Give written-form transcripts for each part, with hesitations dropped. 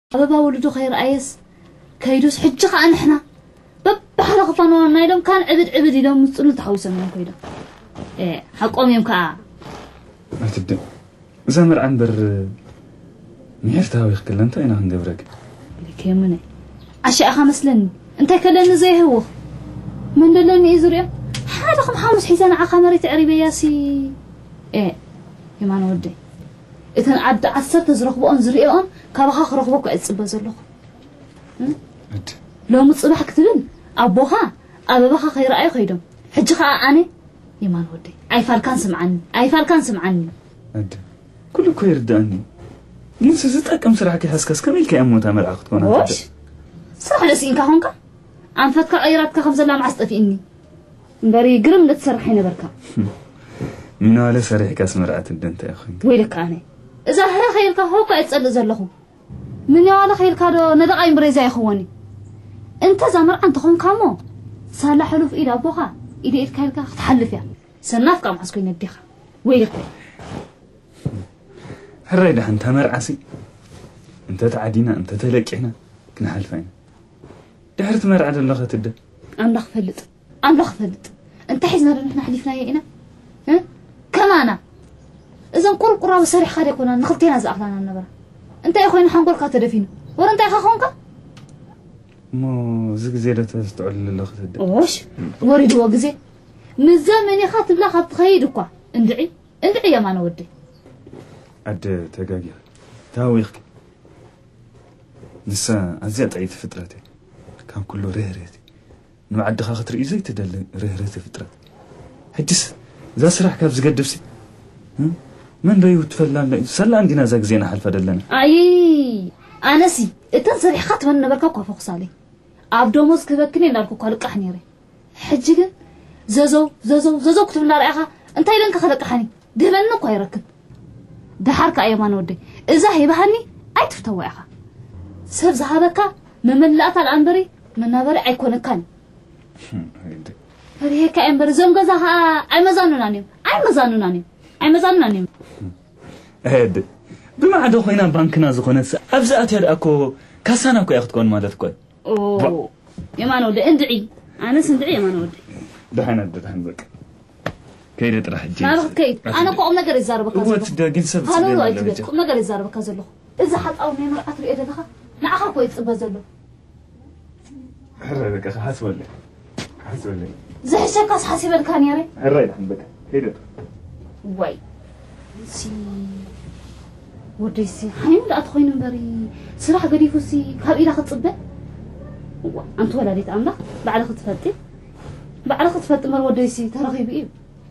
أبا ولدو خير أيس كيدوس حجة عن إحنا بحلا خفانو نايدم كان عبد يدوم مصلو تحوسن من كيدا إيه حقهم يوم كا ما تبدأ زمر عنبر ميرتها ويخكل أنت أنا هنجبرك كيمني أشياء خمسلن أنت كلن زي هو من دلني إزريا هذا خم حامس حيزان عقمري تعريبي ياسي إيه يمان ودي إذن عبد عصر تزرقوا أنزريون كابها خرقوا كأتصب زلوا لو متصبح كتبن أبوها أبوها خير أي خيدم حجخا أنا يمان ودي أي فال كان سمعني أد كله كوير داني جنس زتأكم سرعك حسكس كميل كأمو تامر عقدكونا وش سرح لسينك هونك عم فتك أيراتك خمسة لا معصطفي إني بري قرم لتسرحين بركة منو على سريح كاس مرعات الدنت يا أخي ويلك أنا إذا هلا خيرك هوك أتصل زلهم من يا خيرك هذا ندقي مريزة يا خواني أنت زمر أنت خون كامو صار حلو في إيد أبوها إيد كيرك تحلف يعني سناف كام حسكين الدخا ويلك هالريدة أنت مرعسي أنت تعدينا أنت تلقينا كنا حلفين دهرت مرعد اللغة تبدأ أملخ فلت أنت حزنا نحن حلفنا يا ها كمانا إذا نقول قرابة سريح خاري كنا نخلتينا زعلنا النبرة أنت يا أخوي نحن نقول كاتدفين ولا أنت يا أخوانك مو زيادة تستعل اللغة تبدأ وش وريد وجزي من زمان يا خاطب لا خاطب خيدك اندعي يا ما نودي عد تجاجي تاويخ نسا أزيد عيد فترتي كان كله رهرتي نو عد خاطر إيزاي تدل رهرتي فترة حدث ذا سرح كاب زقدفسي من ريو تفلان سلا عندنا زاك زينة حلفة دلنا أي أنا سي تنصري خاطب أنا بركوك فوق صالي عبدو موز كذاكني ناركو قالك أحنيري حجيجن زازو كتب لنا رأيها أنت يلنك خلق أحني دهلنك ويركب ده حركة أيمان ودي إذا هي بهني أي تفتوعها سبز هذاك من لقط العنبري من نبري أيكون كان هذه هيك عنبر زم جزها أي مزانو نانيم هاد بما عدو خوينا بانكنا زخونس أبزأت هاد أكو كاسانا كو ياخد كون مالت كوي أوه يمان ودي اندعي أنا سندعي يمان ودي دحين بك كيد راح تجي ما كيد أنا قوم نجري زاربك هو تدقين سبت هلا وايد قوم نجري زاربك زلوا إذا حد أو نيمر أتري إذا دخل نعخر كويس بزلوا حرّي بك حسولي زي شكاس حاسب الكان يا ري حرّي بك كيد واي سي وديسي حين لا أدخل بري صراحة قدي فوسي كابيلا خطبة أنت ولا ليت أملا بعد خطفت مر وديسي ترغي بإيه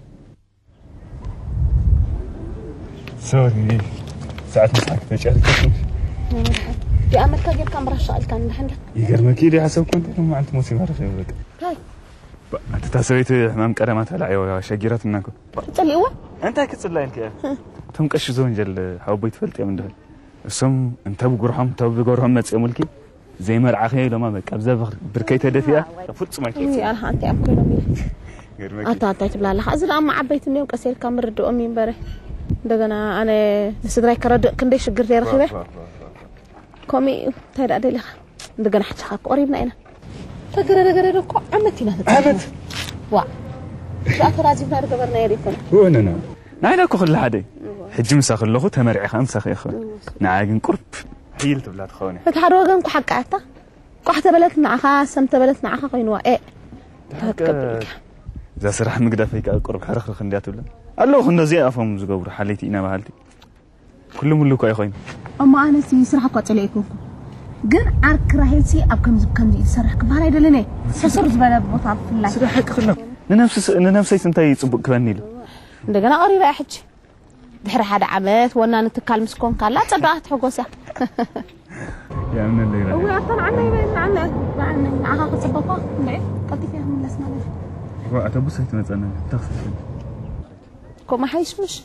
سوري ساعات مسحك تشارك دي أمل كجيب كاميرا شغل كان نحن يقرمك كده حسب كنت ما أنت موسي مرة شيء بك هاي أنت تسويت حمام كرامات على عيوة شجرات منكم تليوا أنت كتصل لين كده تم كش زون جل حبيت فلت يا من ده السم أنت بجرهم متسمولكي زي مرعخي لما بك أبزا بركيت هدفيا فوت ما كيت يا أنت أبكي لمي أنت تبلا لها أزل أما عبيت إني وكسر كاميرا دو أمي بره دعنا أنا نسدراي كرد كندي شجر دير خبر كومي تهدأ أدي لها دعنا حتى قريبنا هنا تقرر كو عمتي عمت وا لا تراجع نار قبرنا يريكم هو أنا نعينا كل هذا حج مساخ اللغة تمرع خمسة أخي نعاجن قرب حيل تبلا تخوني فتحروا جن كحقعته كحت بلت معها سمت بلت معها قينوا إيه تكبرك إذا سرح مقدر فيك قرب حرخ خنديات ولا الله خنا زي أفهم زجور حالتي أنا بحالتي كل ملوك يا خوين أما أنا سي سرح قط عليكم جن عرك رهيتي أبكم زبكم سرح كبار يدلني سرز بلا بطاط في الله سرحك خلنا نفسي سنتي يصبك كبنيله دعنا قريب أحد دحر حدا عمت وانا نتكلم مسكون قال لا تصدقت حقوسه يا من اللي هو اصلا عنا معها قصبقه نعم قلت فيها من الاسماء هو اتبص هيك مثلا تخفف كو ما حيش مش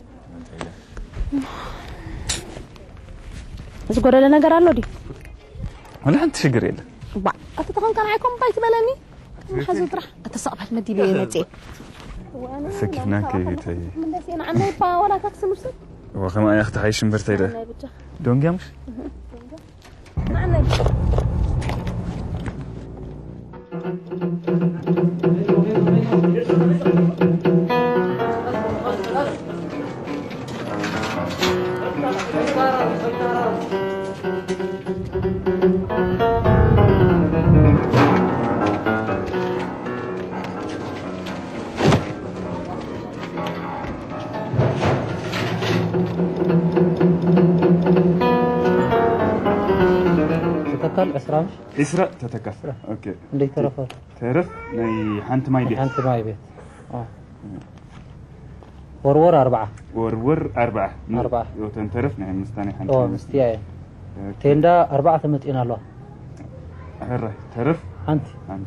زغور لنا نغير الله دي ولا انت شجر يلا با اتتخن كان عيكم بايت بلاني ما حزوت راح اتصابت مدي لي نتي سكفناك تي من نسينا عنا با ولا تكسمس وخما يا اخت حيش مبرتيده دونجامش معنا تتكل إسرام إسراء تتكفل أوكي اللي ترفض تعرف ني حنت ماي بيت حنت ماي بيت ورور 4 ورور 4 يوتن تعرف ني مستاني حنت مستيا تيندا 4 تمتين الله هرا تعرف أنت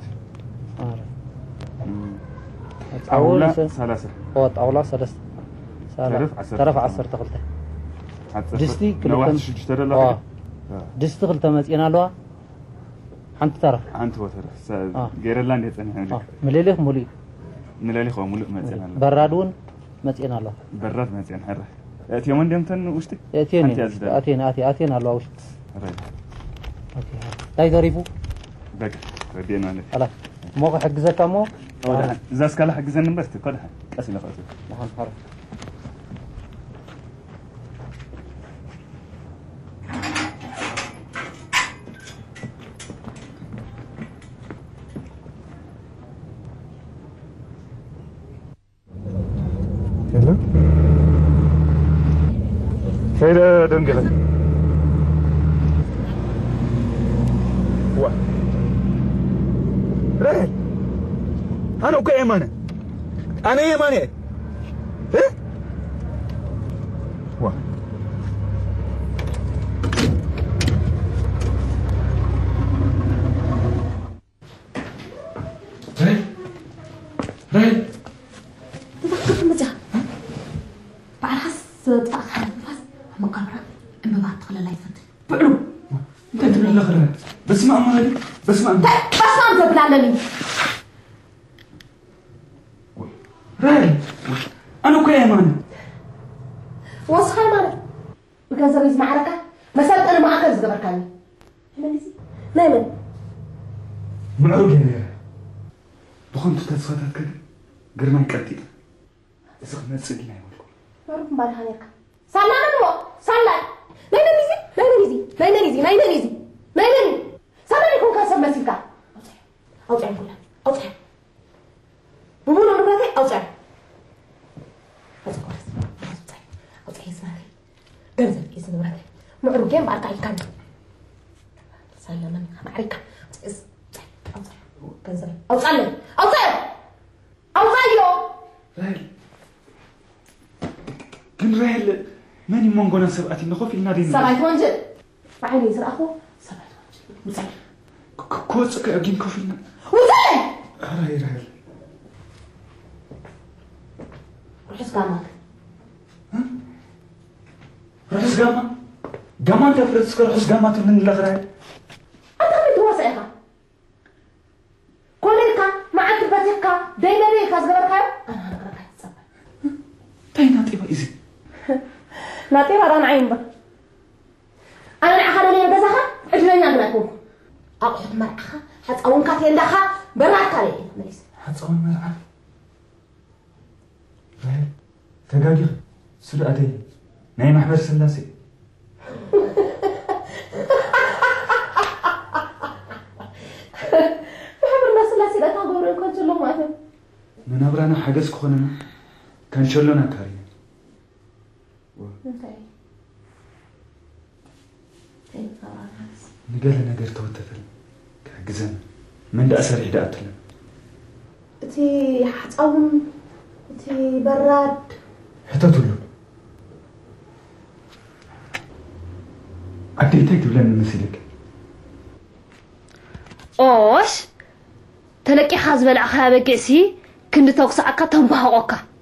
أولا ثلاثة أولا ثلاثة تعرف 10 تخلته دستي كلهم اشتري لك دستي خلته متين الله أنت تعرف أنت هو تعرف غيرلاند يتني مليلك مولي مليلك هو مولي متين الله برادون متين الله براد متين هرا أتي يوم دمتن وشتي أتين الله وش أوكي لا يدريبو بقى ردينا عليه خلاص موقع حق زكامو زاس كلا حق زن بس كلها أسئلة خاطر مهان حرف يلا خير دنقلك رحل أنا وكا يمانة أنا يمانة إيه؟ وا رحل تذكر مجا بعد حس تأخر بس مقررة إما بعد تخلى لا يفتح بعلو أنت من الآخر بسمع مالي بسمع أنت بلعلني رحل أنا وكا يمانة وصحى مالك بكذا بيز معركة مسألة أنا ما أكل زجبر كاني ماليزي نايمن معروف يا دخنت تصفيات كده قرنا نكتي إذا كنا تسجلنا يقولكم معروف مبارهانيك صلى صلى نايمنيزي صلى لكم كاسب مسيكا أوجع كلها أوجع بقول أنا بقى أوجع أوجع اسمعي جنزل اسمه برادة معروف كم بارك الكان صلى من معركة أوجع جنزل أوجع رحل كن رحل ماني مونغونا سبعتي نخوف النادي سبعت وانجل بعيني يزرع أخو سبعت وانجل وزين كوتس أجين كوفينا وزين هاي رحل رحس قامك رحس قاما تفرس كرحس قاما من الأخرى أنت من تواسعها كلك مع تبتك دايما ليك أصغرك أنا هنقرأك هتصبر تاي ناطيبة إزي ناطيبة ران عين بك أنا نعخل لي بزخة عجلين أغنكم أقعد مرعخة هتصون كاتين دخة برات كالي مليس هتصون مرعخة رحل تقاقر سر أدي نايم أحمد سلاسي منابرانا حاجز كوننا كان شلنا كاري نقر توتفل كعجزنا من ده أسر عدا أتلم تي حتقوم تي براد حتى تقول أكيد تكتب لنا مثلك أوش تلقي حزب العخابة كسي كنت توقع كتم بهوكا